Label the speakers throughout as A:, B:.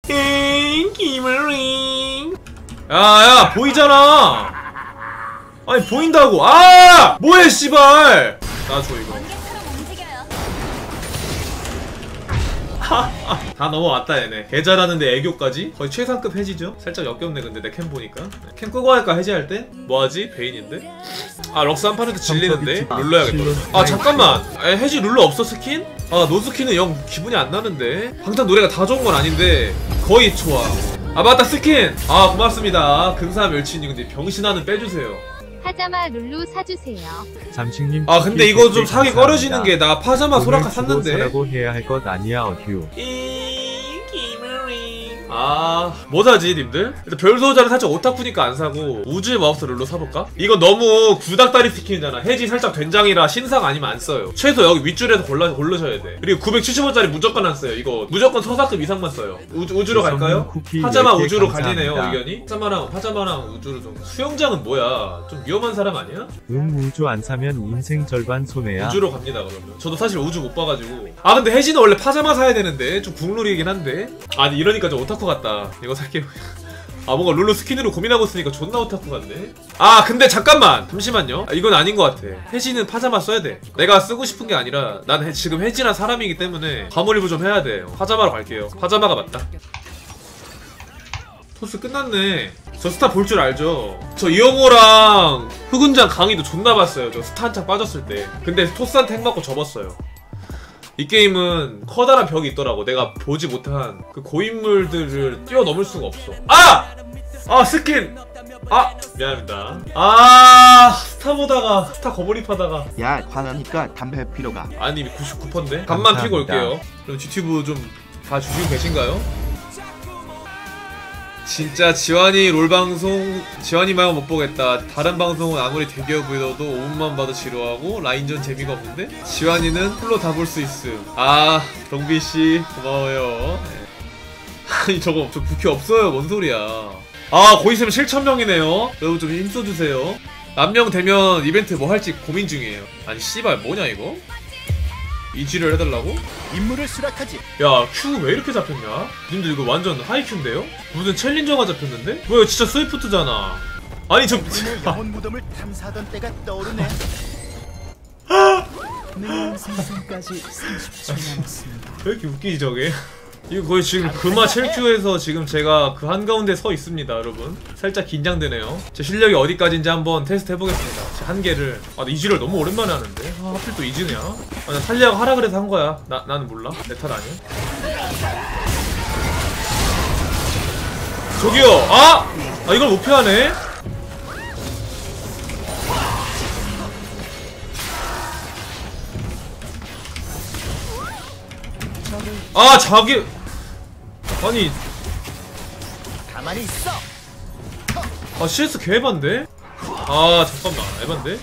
A: 김을링. 야야 보이잖아. 아니 보인다고. 아 뭐해 씨발. 나 줘 이거. 다 넘어왔다 얘네. 개 잘하는데 애교까지? 거의 최상급 해지죠? 살짝 역겹네 근데 내 캠 보니까. 캠 끄고 할까 해지할 때? 뭐하지? 베인인데? 아 럭스 한 판에도 질리는데? 룰러 해야겠다. 아 잠깐만! 해지 룰러 없어 스킨? 아 노스킨은 영 기분이 안 나는데? 방탄 노래가 다 좋은 건 아닌데 거의 좋아. 아 맞다 스킨! 아 고맙습니다. 금사 멸치님 근데 병신하는 빼주세요.
B: 파자마 룰루 사주세요.
C: 잠식님.
A: 아 근데 이거 좀 사기 꺼려지는 게 나 파자마 소라카 샀는데.
C: 사라고 해야 할 것 아니야 어휴.
A: 아, 뭐 사지, 님들? 일단 별소자는 살짝 오타쿠니까 안 사고 우주의 마법사 룰루 사볼까? 이거 너무 구닥다리 스킨이잖아. 해지 살짝 된장이라 신상 아니면 안 써요. 최소 여기 윗줄에서 고르셔야 돼. 그리고 970원짜리 무조건 안 써요. 이거 무조건 서사급 이상만 써요. 우주로 갈까요? 파자마 우주로 갈리네요, 의견이. 파자마랑 우주로 좀. 수영장은 뭐야? 좀 위험한 사람 아니야?
C: 우주 안 사면 인생 절반 손해야.
A: 우주로 갑니다, 그러면. 저도 사실 우주 못 봐가지고. 아, 근데 해지는 원래 파자마 사야 되는데 좀 국룰이긴 한데. 아니, 이러니까 좀 오타쿠 같다. 이거 살게요. 아 뭔가 룰루 스킨으로 고민하고 있으니까 존나 오타쿠 같네. 아 근데 잠깐만 잠시만요. 아, 이건 아닌 것 같아. 해지는 파자마 써야 돼. 내가 쓰고 싶은 게 아니라 난 지금 해지란 사람이기 때문에 과몰입을 좀 해야 돼요. 파자마로 갈게요. 파자마가 맞다. 토스 끝났네. 저 스타 볼 줄 알죠? 저 이영호랑 흑운장 강의도 존나 봤어요. 저 스타 한창 빠졌을 때. 근데 토스한테 핵 맞고 접었어요. 이 게임은 커다란 벽이 있더라고. 내가 보지 못한 그 고인물들을 뛰어넘을 수가 없어. 아! 아 스킨! 아! 미안합니다. 아 스타 보다가 스타 거몰입하다가.
D: 야 화나니까 담배 피러가.
A: 아니 99%인데? 간만 피고 올게요. 그럼 GTV 좀 봐주시고 계신가요? 진짜 지환이 롤방송 지환이 말고 못 보겠다. 다른 방송은 아무리 대기업 보여도 5분만 봐도 지루하고 라인전 재미가 없는데 지환이는 풀로 다 볼 수 있음. 아 정비씨 고마워요. 아니 저거 저 부캐 없어요. 뭔 소리야. 아 곧 있으면 7,000명이네요 여러분 좀 힘써주세요. 만명 되면 이벤트 뭐 할지 고민 중이에요. 아니 씨발 뭐냐 이거? 이지를 해달라고?
D: 임무를 수락하지.
A: 야 큐 왜 이렇게 잡혔냐? 님들 이거 완전 하이큐인데요? 무슨 챌린저가 잡혔는데? 뭐야 진짜 스위프트잖아. 아니 저
D: 영혼 무덤을 탐사하던 때가 떠오르네.
E: 네, 생성까지 30초 남았습니다.
A: 왜 이렇게 웃기지 저게? 이거 거의 지금 금화 7큐에서 지금 제가 그 한가운데 서 있습니다 여러분. 살짝 긴장되네요. 제 실력이 어디까지인지 한번 테스트 해보겠습니다. 제 한계를. 아 나 이지를 너무 오랜만에 하는데? 아 하필 또 이지냐? 아 나 탈리아가 하라 그래서 한 거야. 나는 몰라. 내 탓 아니야. 저기요! 아! 아 이걸 못 피하네? 아 자기 아니
D: 가만히 있어.
A: 아 CS 개에반데? 아 잠깐만 에반데?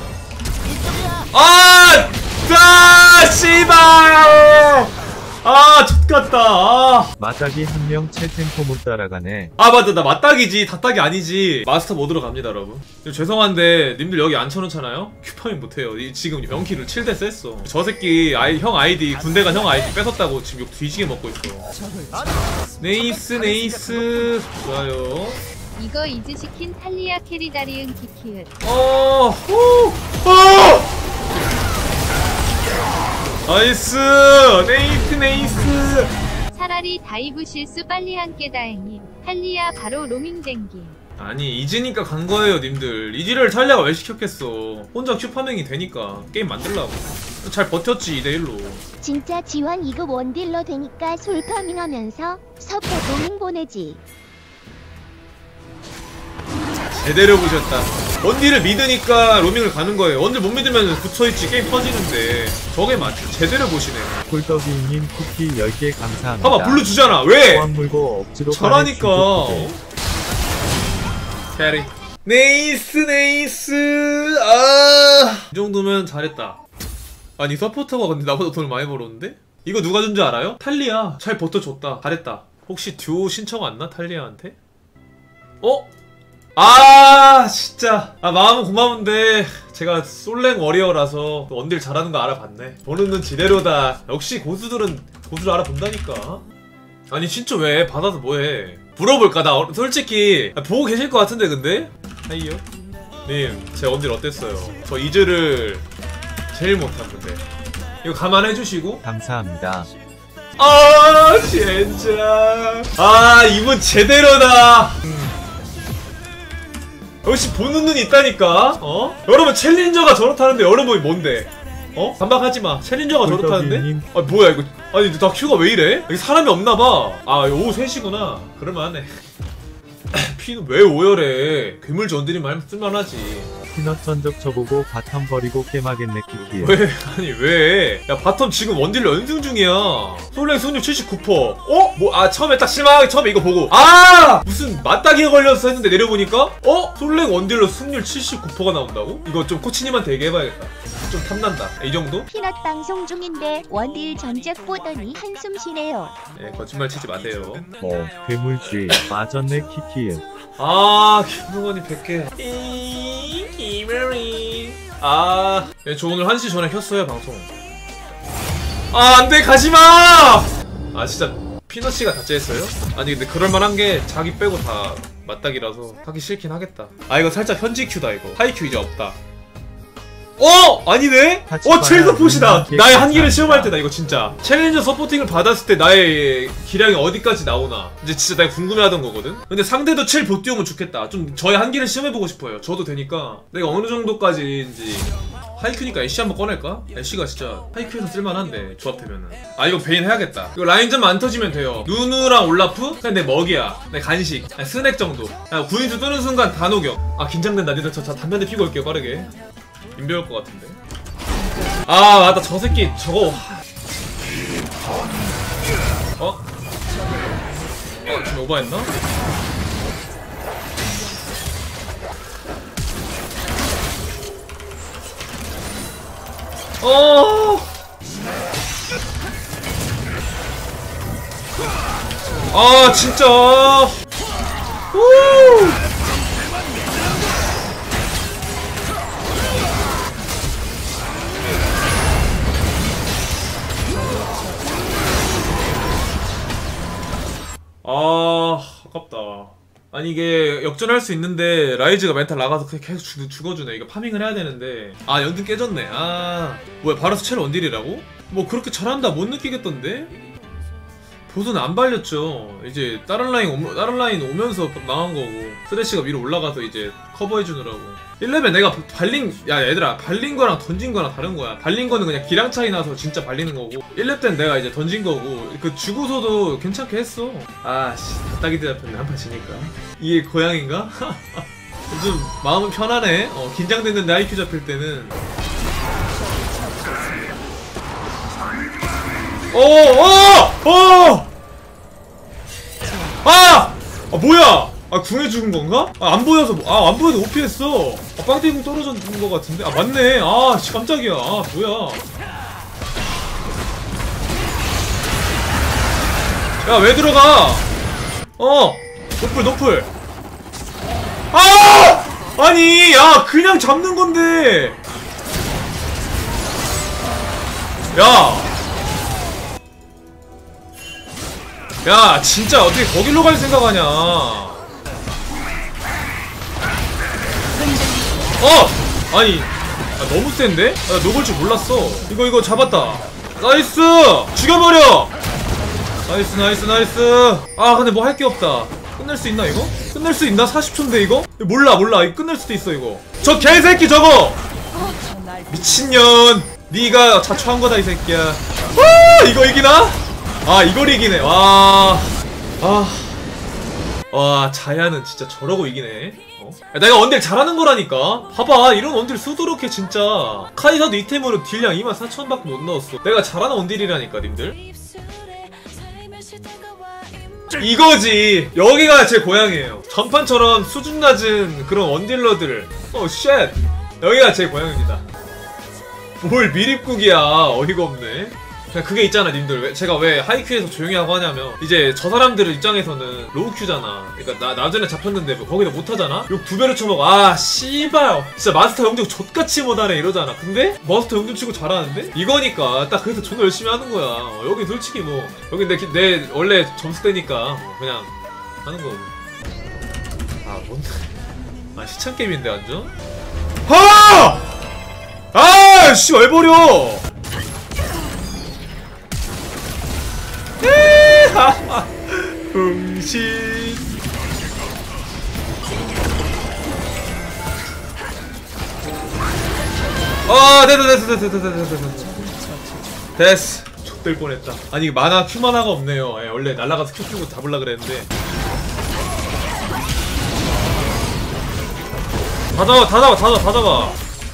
A: 아! 아! 씨발! 아 X같다. 아
C: 마딱이 한 명 채템포 못 따라가네.
A: 아 맞다 나 맞닥이지 닷닥이 아니지. 마스터 모드로 갑니다 여러분. 죄송한데 님들 여기 안 쳐놓잖아요? 큐파밍 못해요. 지금 명키를 7대 셌어. 저 새끼 형 아이디 군대 간 형 아이디 뺏었다고 지금 욕 뒤지게 먹고 있어. 네이스 네이스 좋아요.
B: 이거 이즈시킨 탈리아 캐리다리은 키키은.
A: 나이스 네이스 네이스.
B: 차라리 다이브 실수 빨리 한게 다행임. 탈리아 바로 로밍 댕김.
A: 아니 이지니까 간 거예요 님들. 이지를 탈리아가 왜 시켰겠어. 혼자 큐파밍이 되니까 게임 만들라고. 잘 버텼지 2대1로.
F: 진짜 지환 이거 원딜러 되니까 솔파밍 하면서 서포 로밍 보내지.
A: 제대로 보셨다. 원딜을 믿으니까 로밍을 가는 거예요. 원딜 못 믿으면 붙여있지 게임 터지는데. 저게 맞죠. 제대로 보시네.
C: 꿀떡이님 쿠키 10개 감사합니다.
A: 봐봐 블루 주잖아. 왜?
C: 포함 물고 억지로
A: 저라니까. 캐리. 네이스 네이스. 아. 이 정도면 잘했다. 아니 서포터가 근데 나보다 돈을 많이 벌었는데? 이거 누가 준 줄 알아요? 탈리아. 잘 버텨줬다. 잘했다. 혹시 듀오 신청 왔나? 탈리아한테? 어? 아 진짜 아 마음은 고마운데 제가 솔랭 워리어라서 원딜 잘하는 거 알아봤네. 보는 눈 지대로다. 역시 고수들은 고수를 알아본다니까. 아니 진짜 왜 받아서 뭐해? 물어볼까? 나 솔직히 보고 계실 것 같은데 근데? 하이요? 님, 제 원딜 어땠어요? 저 이즈를 제일 못한 건데 이거 감안해주시고.
C: 감사합니다.
A: 아 진짜 아 이분 제대로다. 역시 보는 눈이 있다니까. 여러분 챌린저가 저렇다는데 여러분이 뭔데? 반박하지마. 챌린저가 저렇다는데?
C: 꿀떡이님.
A: 아 뭐야 이거. 아니 나 큐가 왜 이래? 여기 사람이 없나봐. 아 오후 3시구나. 그럴만하네. 피는 왜 오열해? 괴물 전들이 말 쓸만하지.
C: 피넛 전적 쳐보고 바텀 버리고 깨마겠네 키키에.
A: 왜? 아니 왜? 야 바텀 지금 원딜 연승 중이야. 솔랭 승률 79%. 처음에 딱 실망하게 처음에 이거 보고 무슨 맞다기에 걸렸어 했는데 내려보니까 솔랭 원딜로 승률 79%가 나온다고? 이거 좀 코치님한테 얘기해봐야겠다. 좀 탐난다. 이 정도?
F: 피넛 방송 중인데 원딜 전적 보더니 한숨 쉬네요.
A: 예, 거짓말 치지 마세요.
C: 괴물쥐 맞았네 키키에.
A: 김동원이 100개. 김어리. 예, 저 오늘 1시 전에 켰어요, 방송. 안돼, 가지마! 진짜, 피너씨가 다 째했어요? 아니, 근데 그럴만한 게 자기 빼고 다 맞닥이라서 하기 싫긴 하겠다. 이거 살짝 현지 큐다, 이거. 하이큐 이제 없다. 아니네? 첼 서폿이다! 나의 한계를 시험할 때다, 이거 진짜. 챌린저 서포팅을 받았을 때 나의 기량이 어디까지 나오나. 이제 진짜 내가 궁금해하던 거거든? 근데 상대도 첼 못 띄우면 좋겠다. 좀 저의 한계를 시험해보고 싶어요. 저도 되니까. 내가 어느 정도까지인지. 하이큐니까 애쉬 한번 꺼낼까? 애쉬가 진짜 하이큐에서 쓸만한데, 조합되면은. 이거 베인 해야겠다. 이거 라인전만 안 터지면 돼요. 누누랑 올라프? 그냥 내 먹이야. 내 간식. 스낵 정도. 구인수 뜨는 순간 다 녹여. 긴장된다. 니들 저 담배 피고 올게요, 빠르게. 인배울 것 같은데. 맞다, 저 새끼 저거. 좀 오버했나? 진짜. 아깝다. 아니 이게 역전할 수 있는데 라이즈가 멘탈 나가서 계속 죽어주네. 이거 파밍을 해야 되는데. 연등 깨졌네. 뭐야, 바로스 첼 원딜이라고? 뭐 그렇게 잘한다 못 느끼겠던데? 보드는 안 발렸죠. 이제 다른 라인 오면서 망한 거고, 쓰레쉬가 위로 올라가서 이제 커버해주느라고. 1레벨 내가 얘들아, 발린 거랑 던진 거랑 다른 거야. 발린 거는 그냥 기량 차이 나서 진짜 발리는 거고, 1렙 때는 내가 이제 던진 거고, 그 주고서도 괜찮게 했어. 닭다기 대답했네, 한판 지니까. 이게 고양인가? 좀 마음은 편하네. 긴장됐는데 IQ 잡힐 때는. 뭐야! 궁에 죽은 건가? 안 보여서 못 피했어. 빵대궁 떨어진 거 같은데? 맞네. 깜짝이야. 뭐야. 야, 왜 들어가? 노플. 아니, 그냥 잡는 건데. 야, 진짜 어떻게 거길로 갈 생각하냐. 아니, 너무 센데? 나 녹을 줄 몰랐어. 이거 잡았다. 나이스! 죽여버려! 나이스. 근데 뭐 할 게 없다. 끝낼 수 있나, 이거? 끝낼 수 있나? 40초인데, 이거? 몰라. 이거 끝낼 수도 있어, 이거. 저 개새끼 저거! 미친년! 니가 자초한 거다, 이 새끼야. 이거 이기나? 이걸 이기네. 자야는 진짜 저러고 이기네. 내가 원딜 잘하는 거라니까. 봐봐, 이런 원딜 수두룩해 진짜. 카이사도 이템으로 딜량 24,000밖에 못 넣었어. 내가 잘하는 원딜이라니까, 님들. 이거지. 여기가 제 고향이에요. 전판처럼 수준 낮은 그런 원딜러들. 쉣. 여기가 제 고향입니다. 뭘 미립국이야. 어이가 없네. 그냥 그게 있잖아 님들. 제가 왜 하이큐에서 조용히 하고 하냐면 이제 저 사람들 입장에서는 로우큐잖아. 그러니까 나전에 잡혔는데 뭐 거기다 못하잖아? 욕 2배로 쳐먹어. 아 씨발 진짜 마스터 영정 족같이 못하네 이러잖아. 근데 마스터 영정 치고 잘하는데? 이거니까 딱 그래서 존나 열심히 하는 거야. 여기 솔직히 뭐 여기 내 원래 점수대니까 뭐 그냥 하는 거고. 아 뭔데? 아 시참 게임인데 완전? 하! 아 씨 왜 버려? 흥신. 아 됐어. 족될 뻔했다. 아니 만화 큐 만화가 없네요. 예, 원래 날라가서 큐 끼고 잡으려 그랬는데. 다 잡아.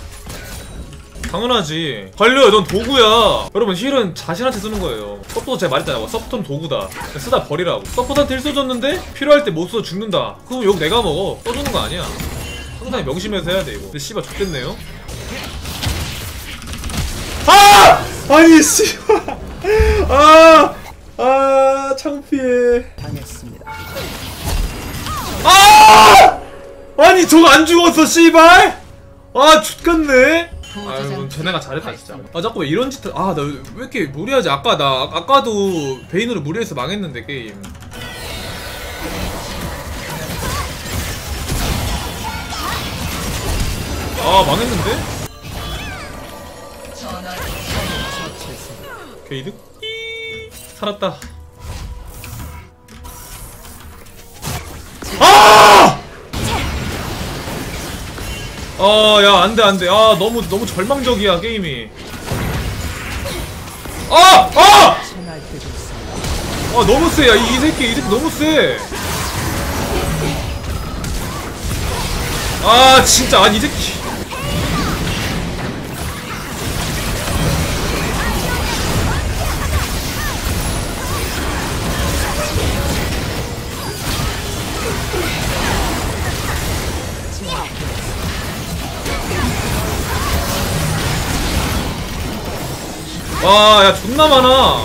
A: 당연하지. 관료야 넌 도구야. 여러분 힐은 자신한테 쓰는 거예요. 서포터 제가 말했잖아요. 서포터는 도구다. 쓰다 버리라고. 서포터한테 힐 써줬는데 필요할 때 못 써 죽는다. 그럼 욕 내가 먹어. 써주는 거 아니야. 항상 명심해서 해야 돼 이거. 근데 씨발 좋겠네요. 아! 아니 씨발. 창피해.
E: 당했습니다.
A: 아니 저거 안 죽었어 씨발. 죽겠네. 아유 쟤네가 잘했다 진짜. 자꾸 왜 이런 짓을. 나 왜 이렇게 무리하지. 아까도 베인으로 무리해서 망했는데 게임. 망했는데? 게이득? 살았다. 야 안돼. 너무 절망적이야 게임이. 너무 세. 야 이 새끼 너무 세. 진짜 이 새끼. 야 존나 많아.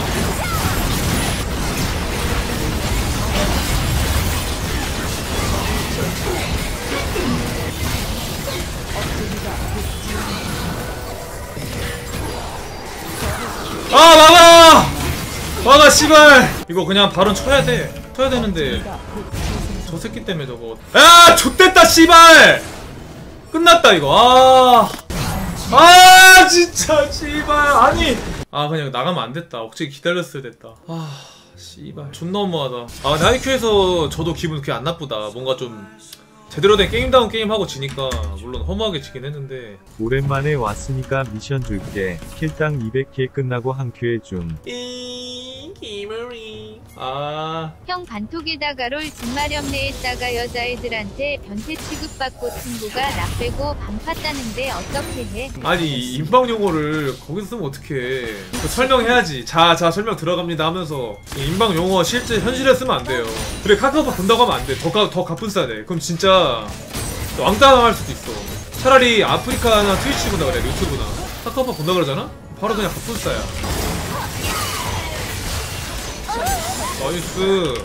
A: 막아 씨발. 이거 그냥 발언 쳐야 되는데 저 새끼 때문에 저거. 야 좆됐다 씨발. 끝났다 이거. 진짜 씨발. 아니 그냥 나가면 안 됐다. 억지로 기다렸어야 됐다. 씨발 존나 너무하다. 근데 하이큐에서 저도 기분 그렇게 안 나쁘다. 뭔가 좀 제대로 된 게임다운 게임하고 지니까 물론 허무하게 지긴 했는데.
C: 오랜만에 왔으니까 미션 줄게. 킬당 200킬 끝나고 한 큐에 줌.
B: 형 반톡에다가 롤 진마렴내 했다가 여자애들한테 변태 취급받고 친구가 나 빼고 방 팠다는데 어떻게 해?
A: 아니 인방 용어를 거기서 쓰면 어떡해. 설명해야지. 자 설명 들어갑니다 하면서. 인방 용어 실제 현실에 쓰면 안 돼요. 그래 카카오톡 본다고 하면 안 돼. 더 가뿐싸야 돼. 그럼 진짜 왕따 당할 수도 있어. 차라리 아프리카나 트위치 본다 그래. 유튜브나 카카오톡 본다 그러잖아? 바로 그냥 가뿐싸야. 나이스.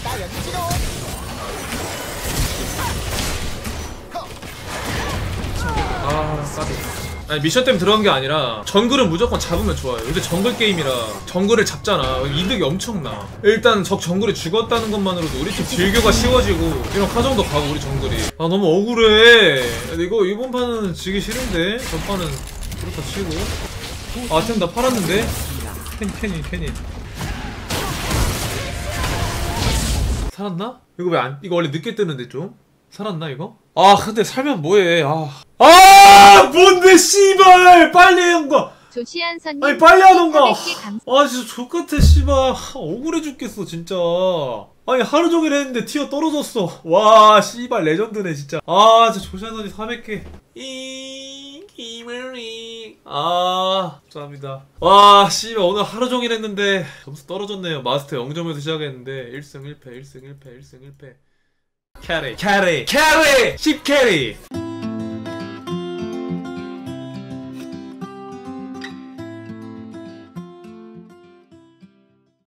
A: 까비. 아니 미션 때문에 들어간 게 아니라 정글은 무조건 잡으면 좋아요. 요새 정글 게임이라 정글을 잡잖아. 이득이 엄청나. 일단 적 정글이 죽었다는 것만으로도 우리 팀 딜교가 쉬워지고 이런 카정도 가고 우리 정글이. 너무 억울해. 근데 이거 이번 판은 지기 싫은데. 전판은 그렇다 치고. 템 다 팔았는데. 캐니 살았나? 이거 원래 늦게 뜨는데 좀? 살았나 이거? 근데 살면 뭐해. 뭔데 씨발. 빨리 해온가.
B: 조시안선님
A: 아니 빨리 하던가.
B: 400개
A: 진짜 족같아 씨발. 억울해 죽겠어 진짜. 아니 하루 종일 했는데 티어 떨어졌어. 와 씨발 레전드네 진짜. 진짜 조시안선이 400개. 감사합니다. 와 씨발 오늘 하루 종일 했는데 점수 떨어졌네요. 마스터 0점에서 시작했는데 1승 1패 1승 1패 1승 1패 캐리 10캐리